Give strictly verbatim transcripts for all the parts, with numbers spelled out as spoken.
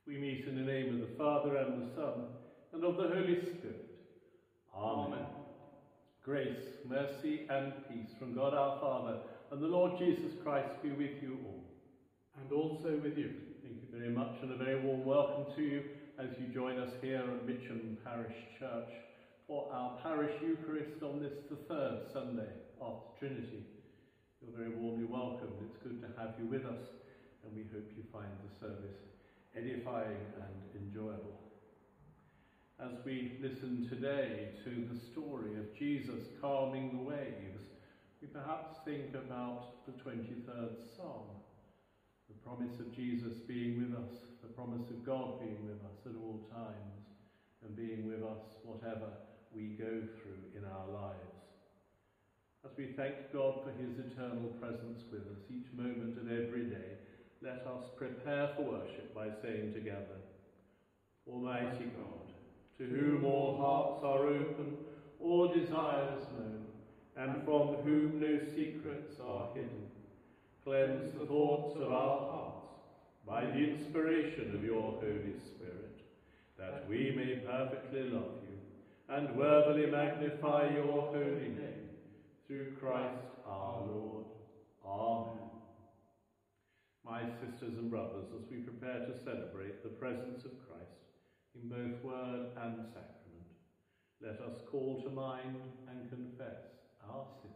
We meet in the name of the Father, and the Son, and of the Holy Spirit. Amen. Amen. Grace, mercy, and peace from God our Father and the Lord Jesus Christ be with you all. And also with you. Thank you very much, and a very warm welcome to you as you join us here at Mitcham Parish Church for our Parish Eucharist on this, the third Sunday after Trinity. You're very warmly welcome. It's good to have you with us, and we hope you find the service edifying and enjoyable. As we listen today to the story of Jesus calming the waves, we perhaps think about the twenty-third Psalm, the promise of Jesus being with us, the promise of God being with us at all times, and being with us whatever we go through in our lives. As we thank God for his eternal presence with us each moment of every day, let us prepare for worship by saying together, Almighty God, to whom all hearts are open, all desires known, and from whom no secrets are hidden, cleanse the thoughts of our hearts by the inspiration of your Holy Spirit, that we may perfectly love you and worthily magnify your holy name, through Christ our Lord. Amen. My sisters and brothers, as we prepare to celebrate the presence of Christ in both word and sacrament, let us call to mind and confess our sins.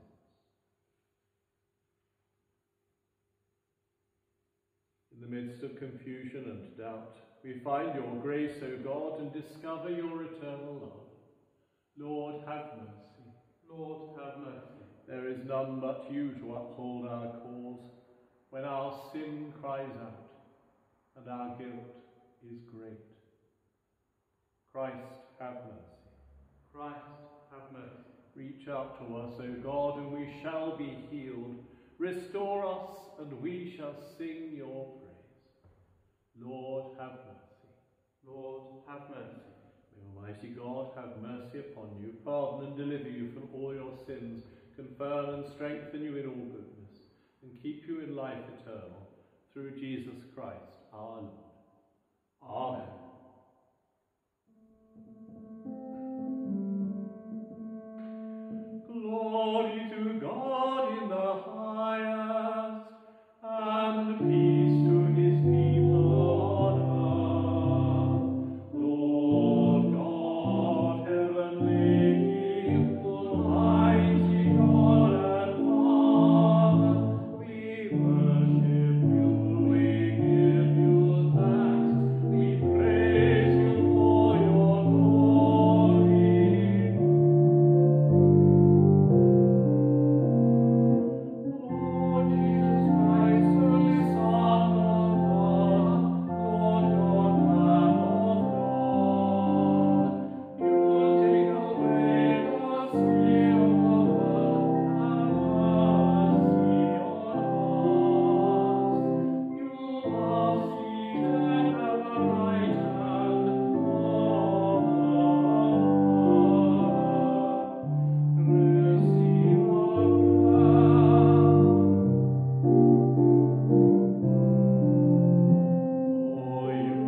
In the midst of confusion and doubt, we find your grace, O God, and discover your eternal love. Lord, have mercy. Lord, have mercy. There is none but you to uphold our cause when our sin cries out and our guilt is great. Christ, have mercy. Christ, have mercy. Reach out to us, O God, and we shall be healed. Restore us, and we shall sing your praise. Lord, have mercy. Lord, have mercy. May Almighty God have mercy upon you, pardon and deliver you from all your sins, confirm and strengthen you in all goodness, and keep you in life eternal, through Jesus Christ our Lord. Amen. Glory to God in the highest, and peace to his people on earth. Lord God, heavenly King, almighty God and Father, we worship you, we give you thanks, we praise you for your glory. Lord Jesus Christ, Holy Son of God, Lord God, Lamb of God, you will take away the sin of the world, have mercy on us. You are seated at the right hand of the Father. Receive our prayer. For you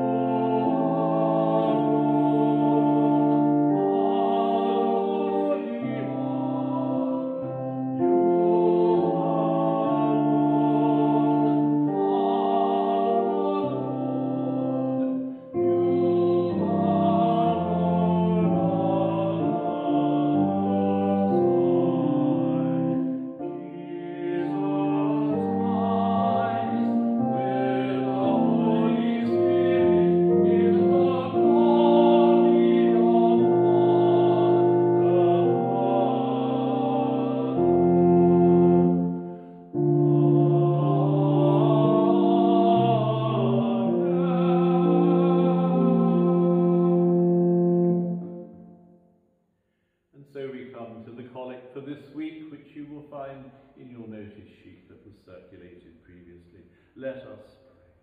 for this week, which you will find in your notice sheet that was circulated previously. Let us pray.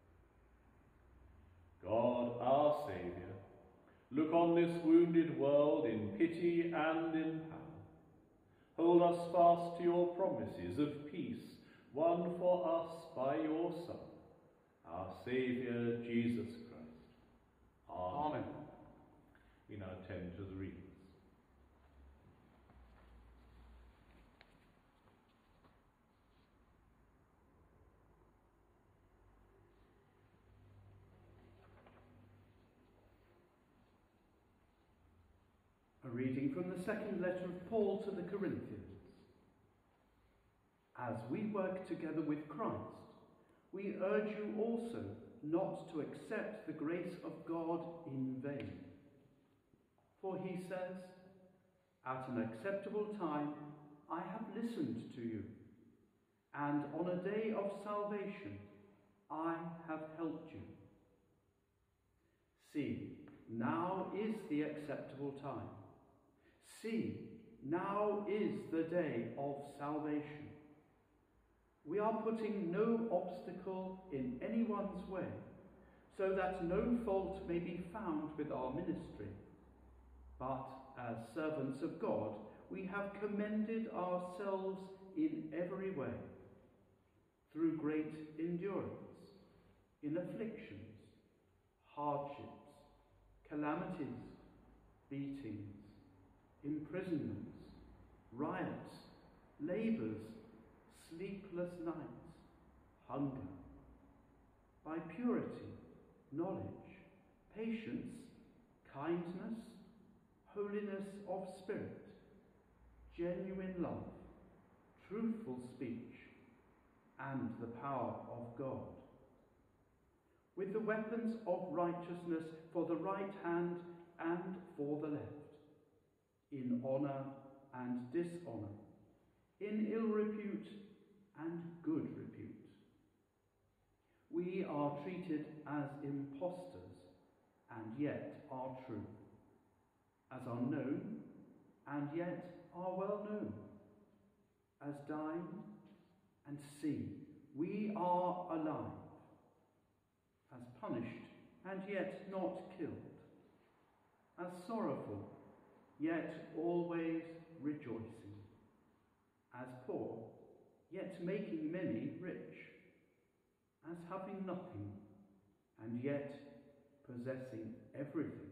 God, our Saviour, look on this wounded world in pity and in power. Hold us fast to your promises of peace, won for us by your Son, our Saviour Jesus Christ. Amen. Amen. We now attend to the readings. A reading from the second letter of Paul to the Corinthians. As we work together with Christ, we urge you also not to accept the grace of God in vain. For he says, "At an acceptable time I have listened to you, and on a day of salvation I have helped you." See, now is the acceptable time. See, now is the day of salvation. We are putting no obstacle in anyone's way, so that no fault may be found with our ministry. But as servants of God, we have commended ourselves in every way, through great endurance, in afflictions, hardships, calamities, beatings, imprisonments, riots, labours, sleepless nights, hunger, by purity, knowledge, patience, kindness, holiness of spirit, genuine love, truthful speech, and the power of God, with the weapons of righteousness for the right hand and for the left, in honour and dishonour, in ill repute and good repute. We are treated as impostors, and yet are true, as unknown, and yet are well known, as dying, and see, we are alive, as punished, and yet not killed, as sorrowful, yet always rejoicing, as poor, yet making many rich, as having nothing, and yet possessing everything.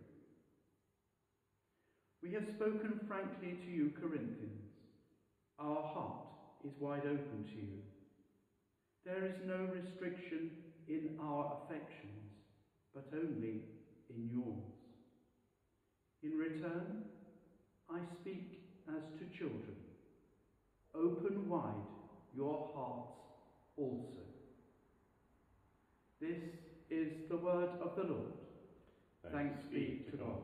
We have spoken frankly to you, Corinthians. Our heart is wide open to you. There is no restriction in our affections, but only in yours. In return, I speak as to children. Open wide your hearts also. This is the word of the Lord. Thanks, Thanks be to God. God.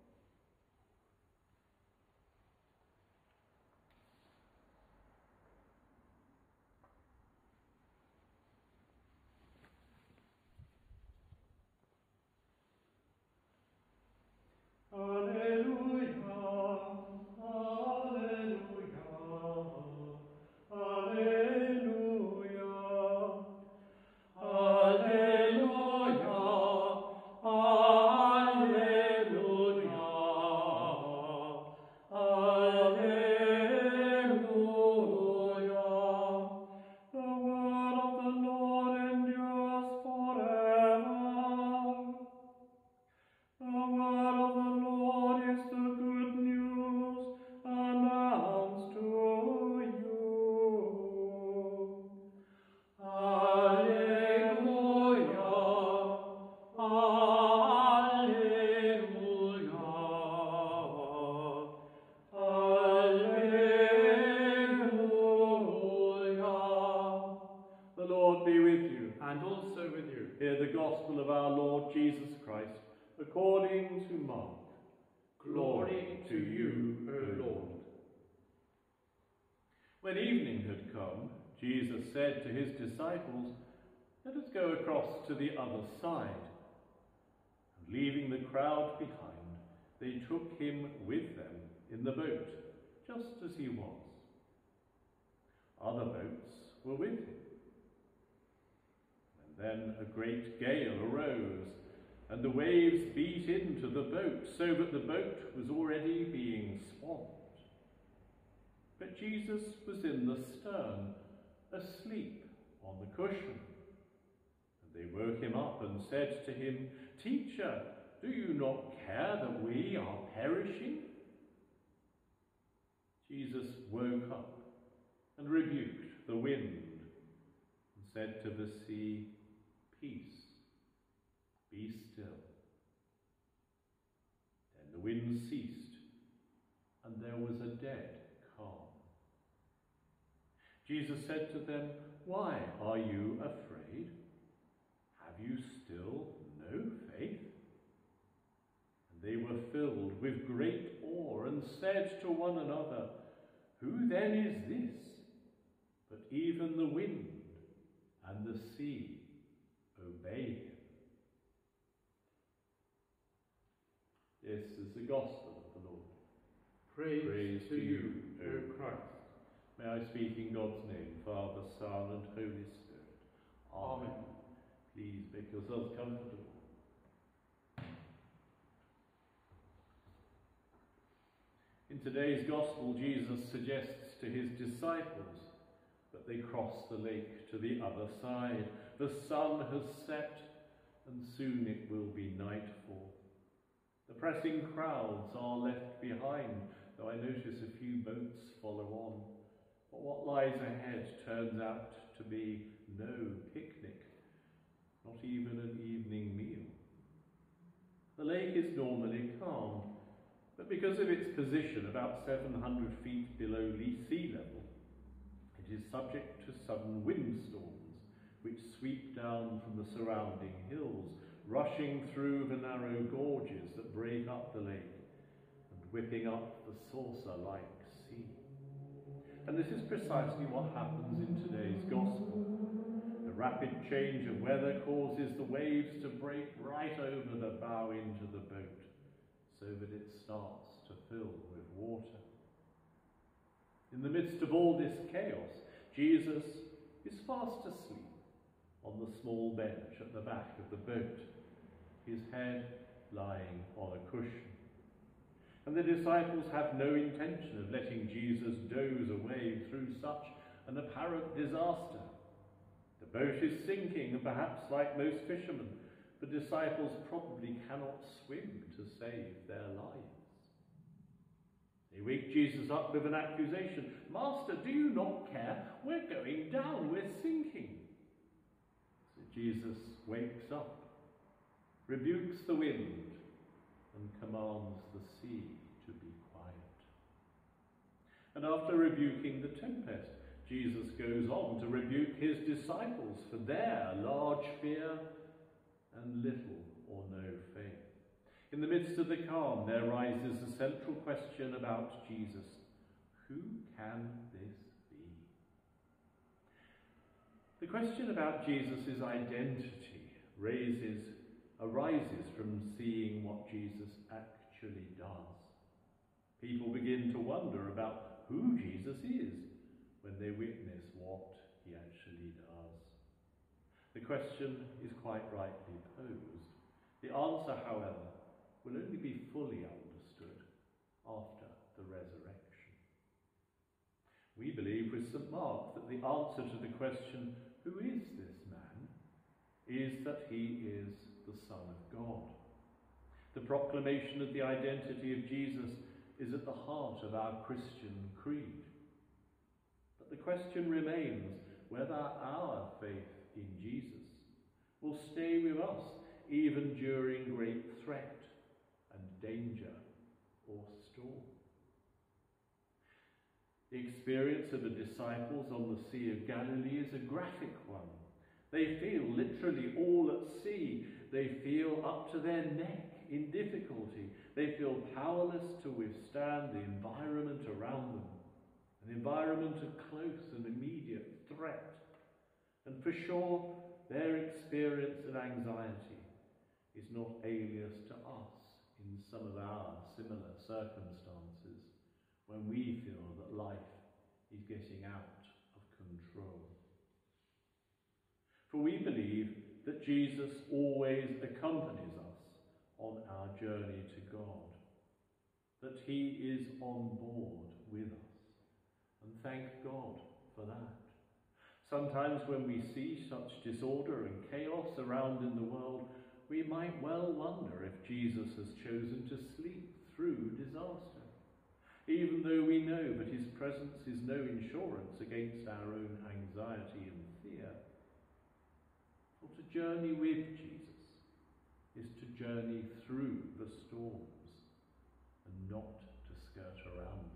According to Mark. Glory to you, O Lord. When evening had come, Jesus said to his disciples, "Let us go across to the other side." And leaving the crowd behind, they took him with them in the boat, just as he was. Other boats were with him. And then a great gale arose, and the waves beat into the boat, so that the boat was already being swamped. But Jesus was in the stern, asleep on the cushion. And They woke him up and said to him, "Teacher, do you not care that we are perishing?" Jesus woke up and rebuked the wind and said to the sea, "Peace, be still." Then the wind ceased, and there was a dead calm. Jesus said to them, "Why are you afraid? Have you still no faith?" And they were filled with great awe and said to one another, "Who then is this? But even the wind and the sea obey him." This is the gospel of the Lord. Praise, Praise to to you, you, O Christ. May I speak in God's name, Father, Son, and Holy Spirit. Amen. Amen. Please make yourselves comfortable. In today's Gospel, Jesus suggests to his disciples that they cross the lake to the other side. The sun has set, and soon it will be nightfall. The pressing crowds are left behind, though I notice a few boats follow on. But what lies ahead turns out to be no picnic, not even an evening meal. The lake is normally calm, but because of its position about seven hundred feet below sea level, it is subject to sudden windstorms which sweep down from the surrounding hills, rushing through the narrow gorges that break up the lake and whipping up the saucer-like sea. And this is precisely what happens in today's Gospel. The rapid change of weather causes the waves to break right over the bow into the boat, so that it starts to fill with water. In the midst of all this chaos, Jesus is fast asleep on the small bench at the back of the boat, his head lying on a cushion. And the disciples have no intention of letting Jesus doze away through such an apparent disaster. The boat is sinking, and perhaps like most fishermen, the disciples probably cannot swim to save their lives. They wake Jesus up with an accusation. "Master, do you not care? We're going down, we're sinking." So Jesus wakes up, rebukes the wind, and commands the sea to be quiet. And after rebuking the tempest, Jesus goes on to rebuke his disciples for their large fear and little or no faith. In the midst of the calm, there rises a central question about Jesus. Who can this be? The question about Jesus' identity raises, arises from seeing what Jesus actually does. People begin to wonder about who Jesus is when they witness what he actually does. The question is quite rightly posed. The answer, however, will only be fully understood after the resurrection. We believe with Saint Mark that the answer to the question, who is this man, is that he is the Son of God. The proclamation of the identity of Jesus is at the heart of our Christian creed. But the question remains whether our faith in Jesus will stay with us even during great threat and danger or storm. The experience of the disciples on the Sea of Galilee is a graphic one. They feel literally all at sea. They feel up to their neck in difficulty. They feel powerless to withstand the environment around them, an environment of close and immediate threat. And for sure, their experience of anxiety is not alias to us in some of our similar circumstances when we feel that life is getting out of control. For we believe that Jesus always accompanies us on our journey to God, that he is on board with us, and thank God for that. Sometimes when we see such disorder and chaos around in the world, we might well wonder if Jesus has chosen to sleep through disaster, even though we know that his presence is no insurance against our own anxiety and fear. For to journey with Jesus is to journey through the storms and not to skirt around them.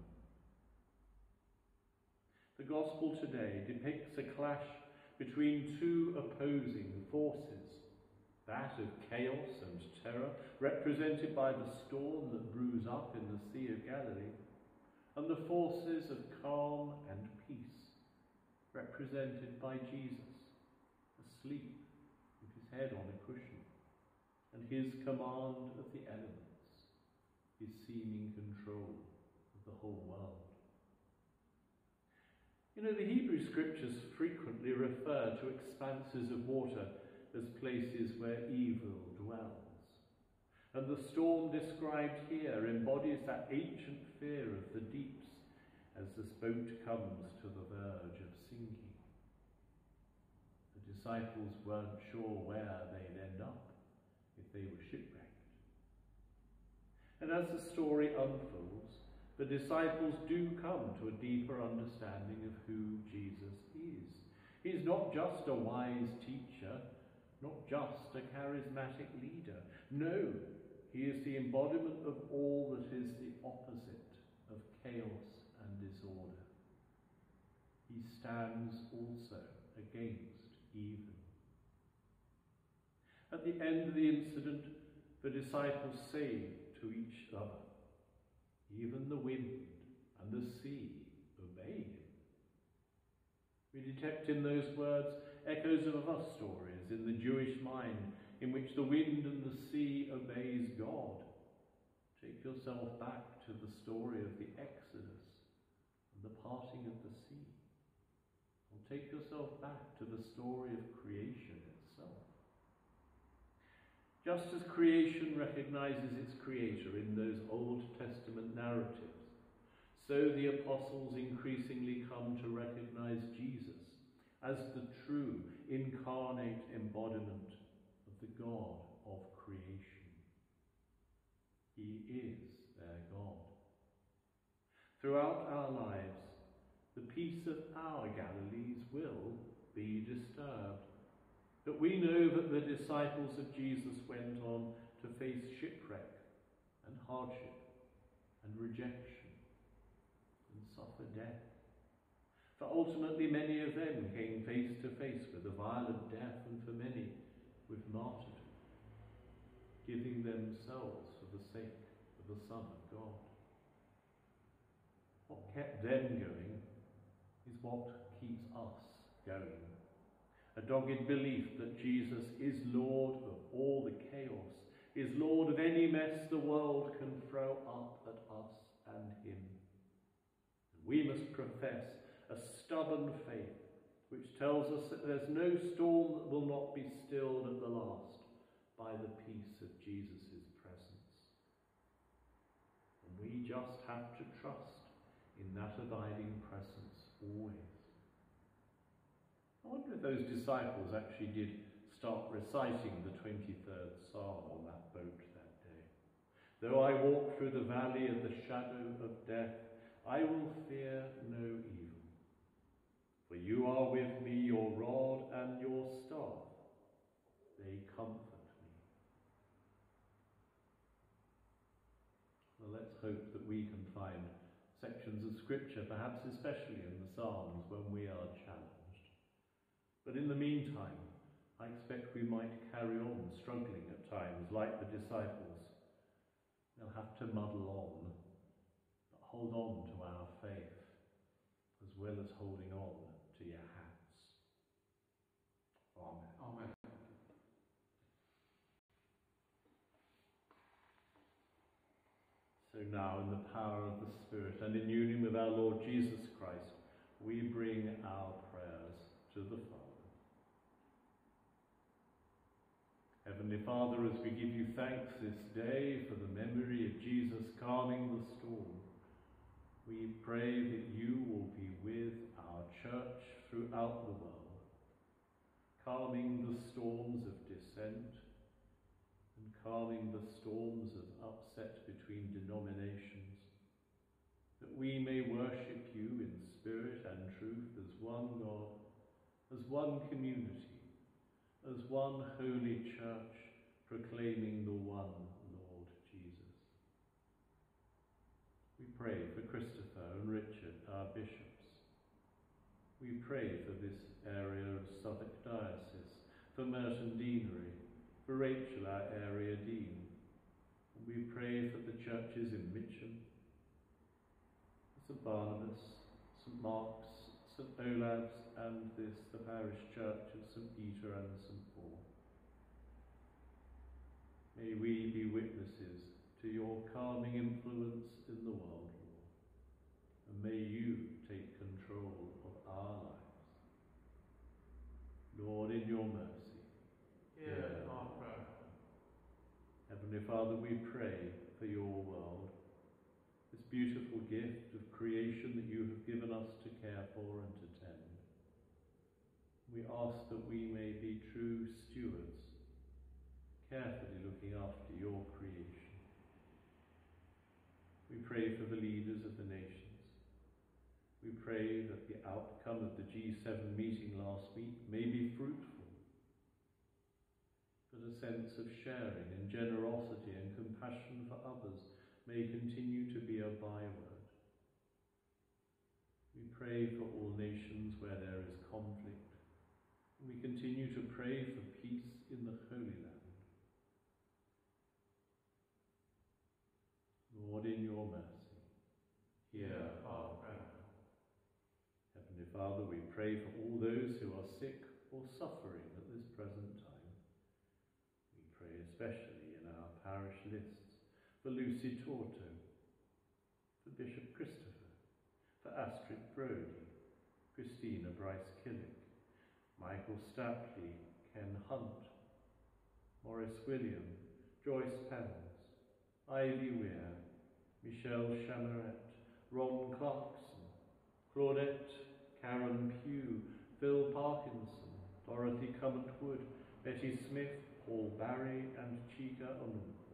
The Gospel today depicts a clash between two opposing forces, that of chaos and terror, represented by the storm that brews up in the Sea of Galilee, and the forces of calm and peace, represented by Jesus, asleep with his head on a cushion, and his command of the elements, his seeming control of the whole world. You know, the Hebrew scriptures frequently refer to expanses of water as places where evil dwells. And the storm described here embodies that ancient fear of the deeps as this boat comes to the verge of sinking. The disciples weren't sure where they'd end up if they were shipwrecked. And as the story unfolds, the disciples do come to a deeper understanding of who Jesus is. He's not just a wise teacher, not just a charismatic leader. No, he is the embodiment of all that is the opposite of chaos and disorder. He stands also against evil. At the end of the incident, the disciples say to each other, "Even the wind and the sea obey him." We detect in those words echoes of other stories in the Jewish mind in which the wind and the sea obeys God. Take yourself back to the story of the Exodus and the parting of the sea. Or take yourself back to the story of creation itself. Just as creation recognizes its creator in those Old Testament narratives, so the apostles increasingly come to recognize Jesus as the true incarnate embodiment of the God of creation. He is their God. Throughout our lives, the peace of our Galilees will be disturbed. But we know that the disciples of Jesus went on to face shipwreck and hardship and rejection and suffer death. For ultimately many of them came face to face with a violent death, and for many with martyrdom, giving themselves for the sake of the Son of God. What kept them going is what keeps us going. A dogged belief that Jesus is Lord of all the chaos, is Lord of any mess the world can throw up at us and him. We must profess a stubborn faith which tells us that there's no storm that will not be stilled at the last by the peace of Jesus' presence. And we just have to trust in that abiding presence always. I wonder if those disciples actually did start reciting the twenty-third Psalm on that boat that day. Though I walk through the valley of the shadow of death, I will fear no evil. For you are with me, your rod and your staff, they comfort me. Well, let's hope that we can find sections of Scripture, perhaps especially in the Psalms, when we are challenged. But in the meantime, I expect we might carry on struggling at times, like the disciples. They'll have to muddle on, but hold on to our faith, as well as holding on to your hats. Amen. Amen. So now, in the power of the Spirit and in union with our Lord Jesus Christ, we bring our prayers to the Father. Heavenly Father, as we give you thanks this day for the memory of Jesus calming the storm, we pray that you will be with our church throughout the world, calming the storms of dissent and calming the storms of upset between denominations, that we may worship you in spirit and truth as one God, as one community, as one holy church, proclaiming the one Lord Jesus. We pray for Christopher and Richard, our bishops. We pray for this area of Suffolk Diocese, for Merton Deanery, for Rachel, our area dean. And we pray for the churches in Mitcham, Saint Barnabas, Saint Mark's, Saint Olave's, and this, the parish church of Saint Peter and Saint Paul. May we be witnesses to your calming influence in the world, Lord, and may you take control of our lives. Lord, in your mercy, hear our prayer. Heavenly Father, we pray for your world, this beautiful gift of creation that you have given us to care for and to tend. We ask that we may be true stewards, carefully looking after your creation. We pray for the leaders of the nations. We pray that the outcome of the G seven meeting last week may be fruitful, that a sense of sharing and generosity and compassion for others may continue to be a byword. We pray for all nations where there is conflict. We continue to pray for peace in the Holy Land. Lord, in your mercy, hear our prayer. Heavenly Father, we pray for all those who are sick or suffering at this present time. We pray especially in our parish lists for Lucy Torto, for Bishop Christopher, for Astrid Brodie, Christina Bryce-Killick, Michael Stapley, Ken Hunt, Maurice William, Joyce Penn's, Ivy Weir, Michelle Chamaret, Ron Clarkson, Claudette, Karen Pugh, Phil Parkinson, Dorothy Cumment-Wood, Betty Smith, Paul Barry, and Chika Onunku.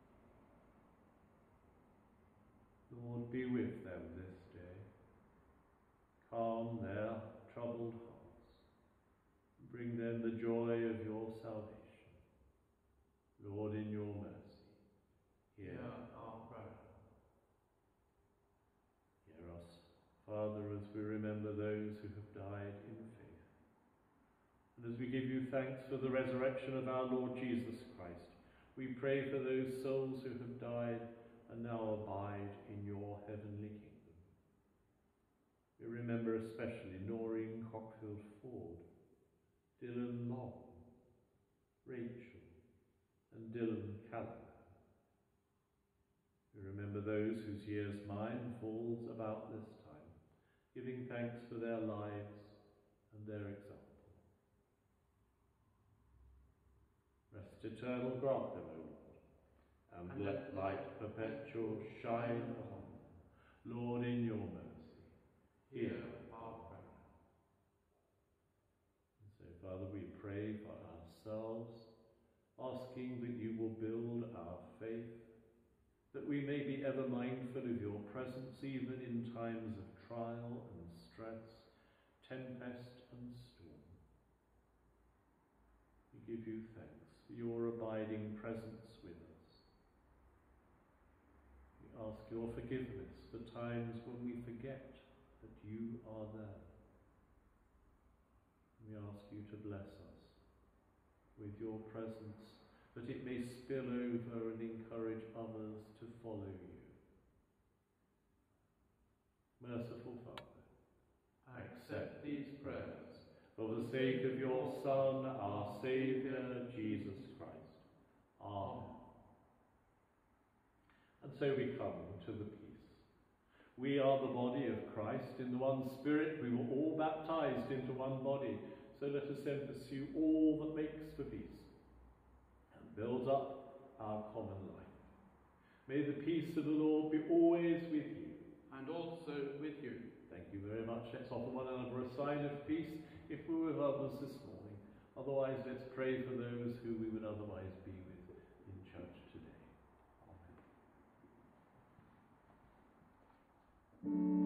Lord, be with them this day. Calm their troubled hearts. Bring them the joy of your salvation. Lord, in your mercy, hear our prayer. Hear us, Father, as we remember those who have died in faith. And as we give you thanks for the resurrection of our Lord Jesus Christ, we pray for those souls who have died and now abide in your heavenly kingdom. We remember especially Noreen Cockfield Ford, Dylan Long, Rachel, and Dylan Callahan. We remember those whose year's mine falls about this time, giving thanks for their lives and their example. Rest eternal grant them, O Lord, and, and let light perpetual shine upon them. Lord, in your mercy, hear our prayer. And so, Father, we pray for ourselves, asking that you will build our faith, that we may be ever mindful of your presence even in times of trial and stress, tempest and storm. We give you thanks for your abiding presence with us. We ask your forgiveness for times when we forget that you are there. We ask you to bless us with your presence, that it may spill over and encourage others to follow you. Merciful Father, accept these prayers for the sake of your Son, our Saviour, Jesus Christ. Amen. And so we come to the peace. We are the body of Christ. In the one Spirit we were all baptized into one body. So let us then pursue all that makes for peace and builds up our common life. May the peace of the Lord be always with you. And also with you. Thank you very much. Let's offer one another a sign of peace if we're with others this morning. Otherwise, let's pray for those who we would otherwise be with in church today. Amen.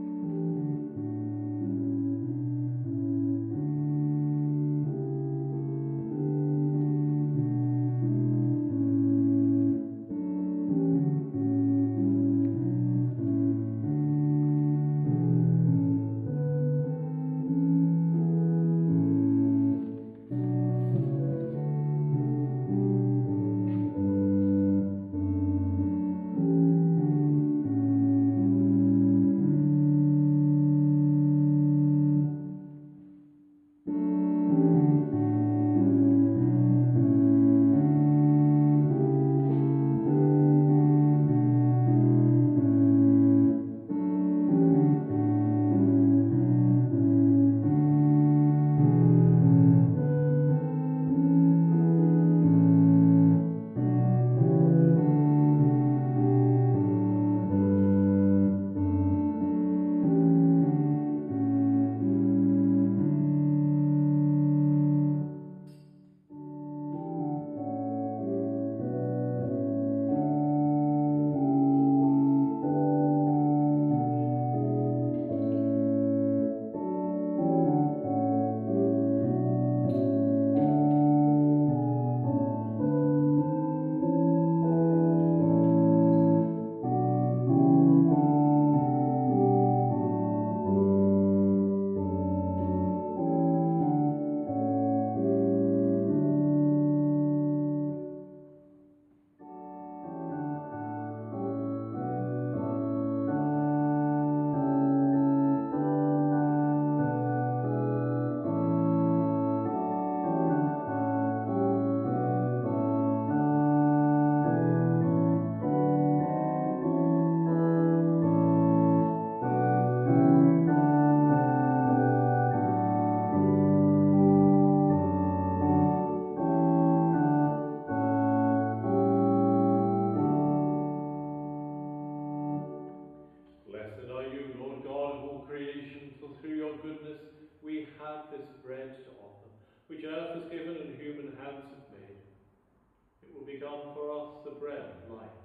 Which earth has given and human hands have made. It will become for us the bread of life.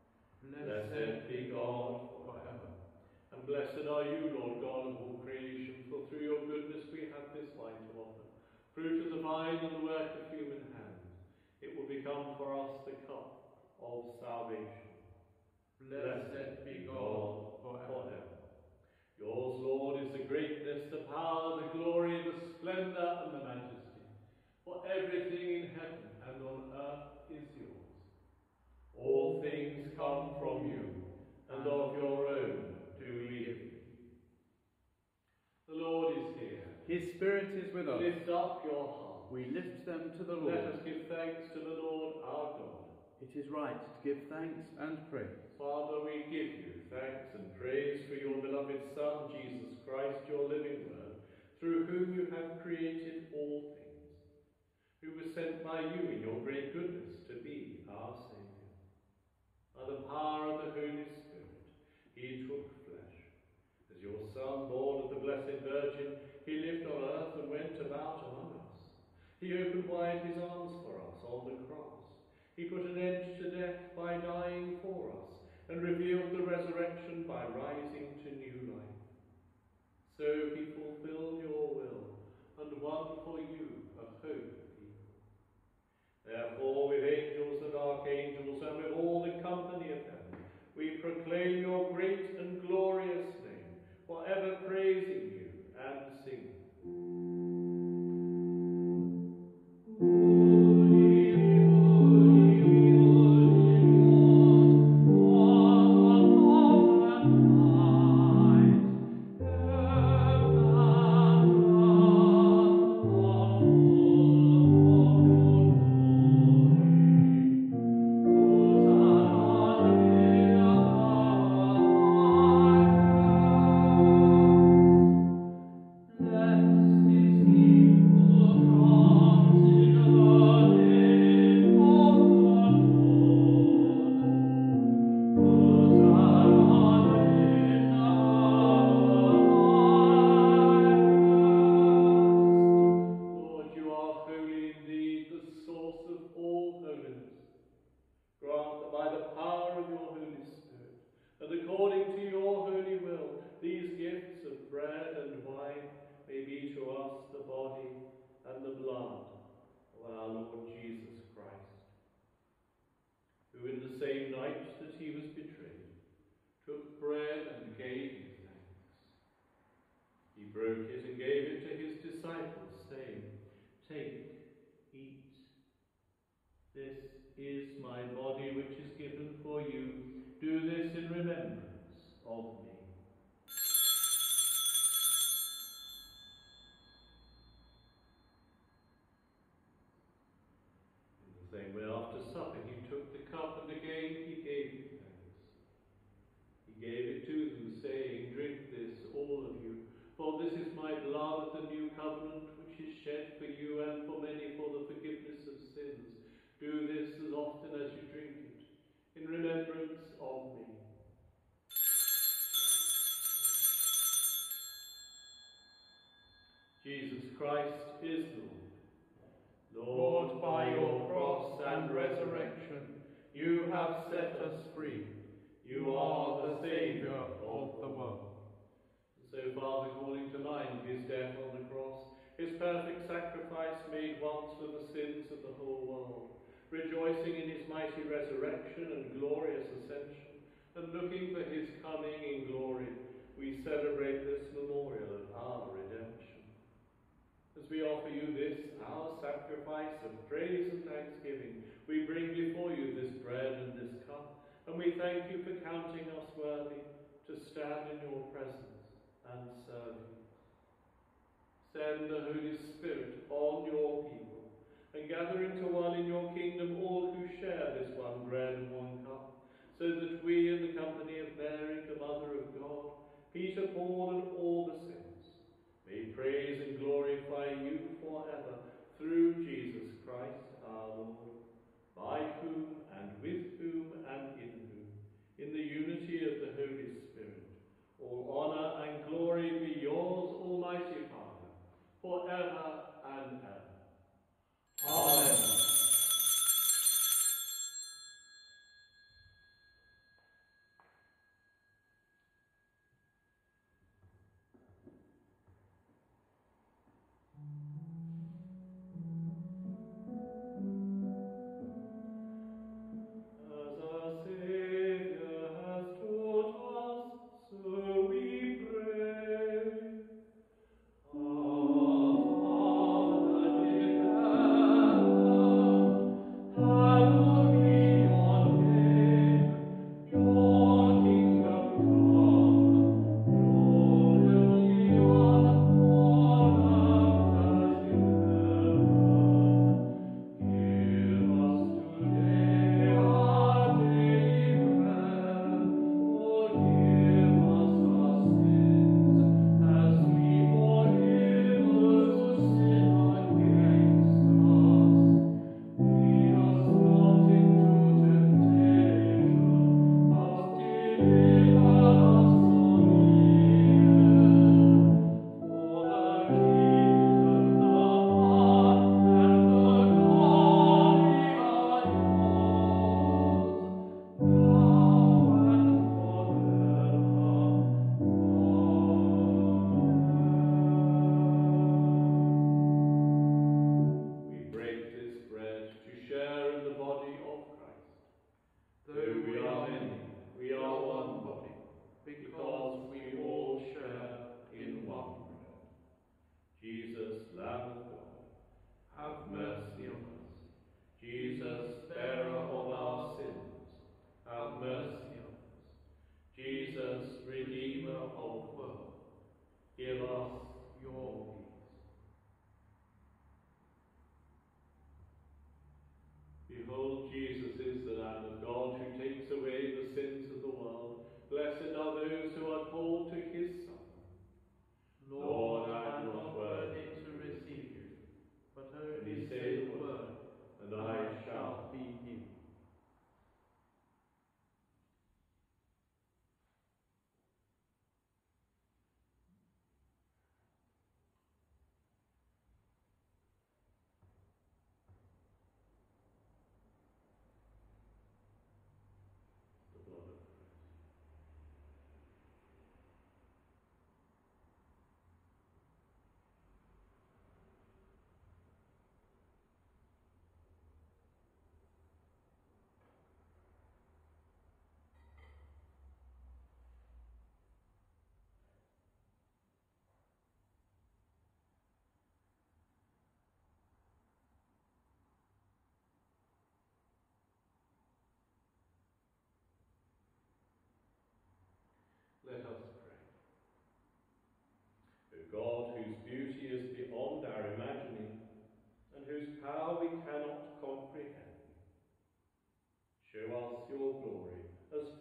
Blessed be God forever. And blessed are you, Lord God of all creation, for through your goodness we have this wine to offer, fruit of the vine and the work of human hands. It will become for us the cup of salvation. Blessed be God forever. Yours, Lord, is the greatness, the power, the glory, the splendour, and the majesty. For everything in heaven and on earth is yours. All things come from you, and of your own do we give you. The Lord is here. His Spirit is with us. Lift up your hearts. We lift them to the Lord. Let us give thanks to the Lord our God. It is right to give thanks and praise. Father, we give you thanks and praise for your beloved Son, Jesus Christ, your living Word, through whom you have created all things, who was sent by you in your great goodness to be our Saviour. By the power of the Holy Spirit, he took flesh. As your Son, born of the Blessed Virgin, he lived on earth and went about among us. He opened wide his arms for us on the cross. He put an end to death by dying for us, and revealed the resurrection by rising to new life. So he fulfilled your will, and won for you a holy people. Therefore, with angels and archangels, and with all the company of heaven, we proclaim your great and glorious name, forever praising you and singing. Oh this in remembrance of me. In the same way, after supper, he took the cup, and again he gave you thanks. He gave it to them, saying, "Drink this, all of you, for this is my blood of the new covenant, which is shed for you and for many for the forgiveness of sins. Do this as often as you drink it, in remembrance of me." Jesus Christ is Lord. Lord, by your cross and resurrection, you have set us free. You are the Saviour of the world. So, Father, calling to mind his death on the cross, his perfect sacrifice made once for the sins of the whole world, rejoicing in his mighty resurrection and glorious ascension, and looking for his coming in glory, we celebrate this memorial of our redemption. As we offer you this, our sacrifice of praise and thanksgiving, we bring before you this bread and this cup, and we thank you for counting us worthy to stand in your presence and serve you. Send the Holy Spirit on your people, and gather into one in your kingdom all who share this one bread and one cup, so that we, in the company of Mary, the Mother of God, Peter, Paul, and all the saints, may praise and glorify you forever, through Jesus Christ our Lord, by whom and with whom and in whom, in the unity of the Holy Spirit, all honour and glory be yours, Almighty Father, forever and ever. Amen.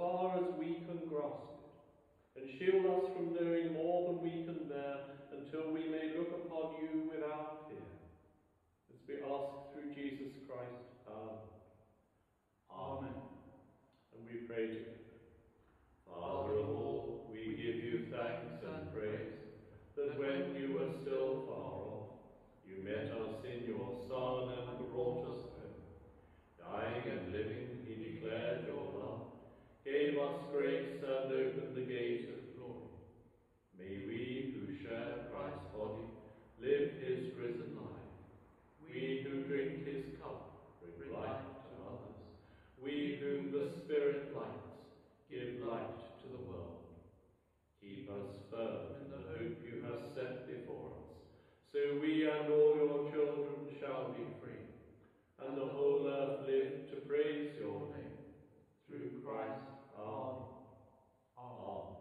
far as we can grasp it, and shield us from knowing more than we can bear, until we may look upon you without fear. As we ask through Jesus Christ our Lord. Amen. And we pray together. Father of all, we give you thanks and praise, that when you were still far off, you met us in your Son and brought us home. Dying and living, he declared your love, gave us grace and opened the gate of glory. May we who share Christ's body live his risen life. We who drink his cup bring life to others. We whom the Spirit lights give light to the world. Keep us firm in the hope you have set before us, so we and all your children shall be free, and the whole earth live to praise your name. Through Christ our Lord. Amen.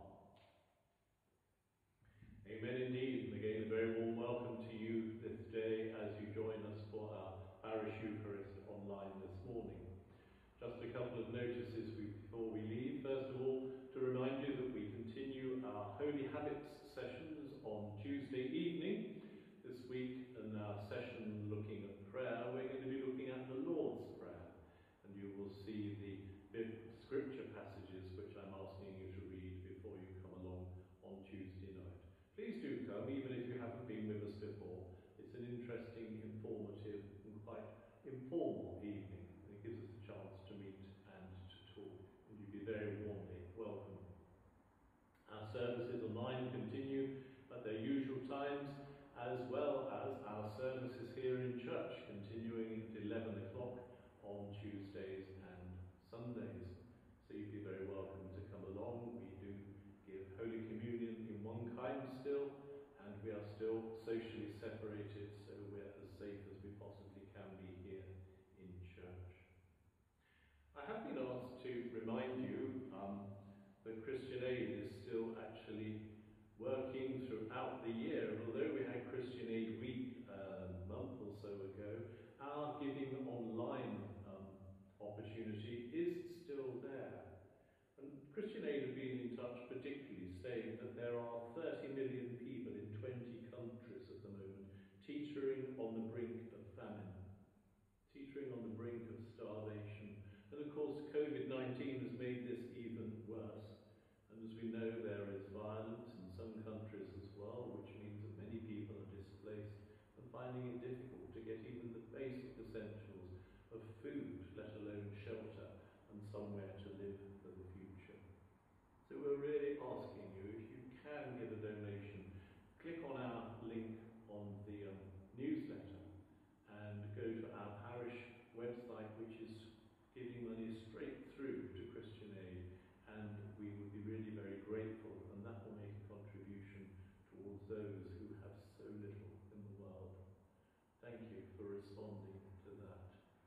Amen indeed, and again a very warm welcome to you this day as you join us for our Parish Eucharist online this morning. Just a couple of notices before we leave. First of all, to remind you that we continue our Holy Habits sessions on Tuesday evening. This week, in our session looking at prayer, we're going to be looking at the Lord's Prayer, and you will see the scripture passages which I'm asking you to read before you come along on Tuesday night. Please do come, even if you haven't been with us before. It's an interesting, informative, and quite informal evening, and it gives us a chance to meet and to talk, and you'll be very warmly welcome. Our services online continue at their usual times, as well as our services here in church, continuing at eleven o'clock on Tuesdays and Sundays. So you'd be very welcome to come along. We do give Holy Communion in one kind still, and we are still socially separated, so we're as safe as we possibly can be here in church. I have been asked to remind you um, that Christian Aid is still actually working throughout the year. Although we had Christian Aid Week uh, a month or so ago, our giving online um, opportunity is still there. And Christian Aid have been in touch particularly saying that there are thirty million people in twenty countries at the moment teetering on the brink of famine, teetering on the brink of starvation. And of course COVID nineteen has made this even worse. And as we know, there is violence in some countries as well, which means that many people are displaced and finding it difficult to get even the basic essentials of food, let alone shelter and somewhere to live for the future. So we're really asking you, if you can give a donation, click on our link on the um, newsletter and go to our parish website, which is giving money straight through to Christian Aid, and we would be really very grateful, and that will make a contribution towards those who have so little in the world. Thank you for responding to that.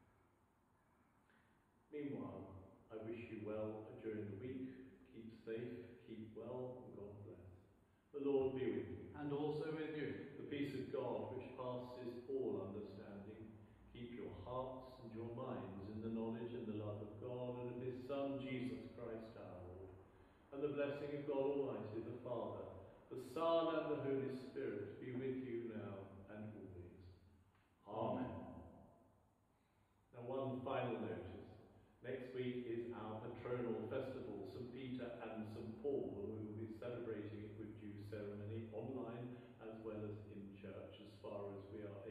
Meanwhile, I wish you well during the week. Keep safe, keep well, and God bless. The Lord be with you. And also with you. The peace of God, which passes all understanding, keep your hearts and your minds in the knowledge and the love of God and of his Son, Jesus Christ our Lord. And the blessing of God Almighty, the Father, the Son, and the Holy Spirit be with you now and always. Amen. Now one final notice. Next week is our patronal festival, Saint Peter and Saint Paul, and we will be celebrating it with due ceremony online as well as in church as far as we are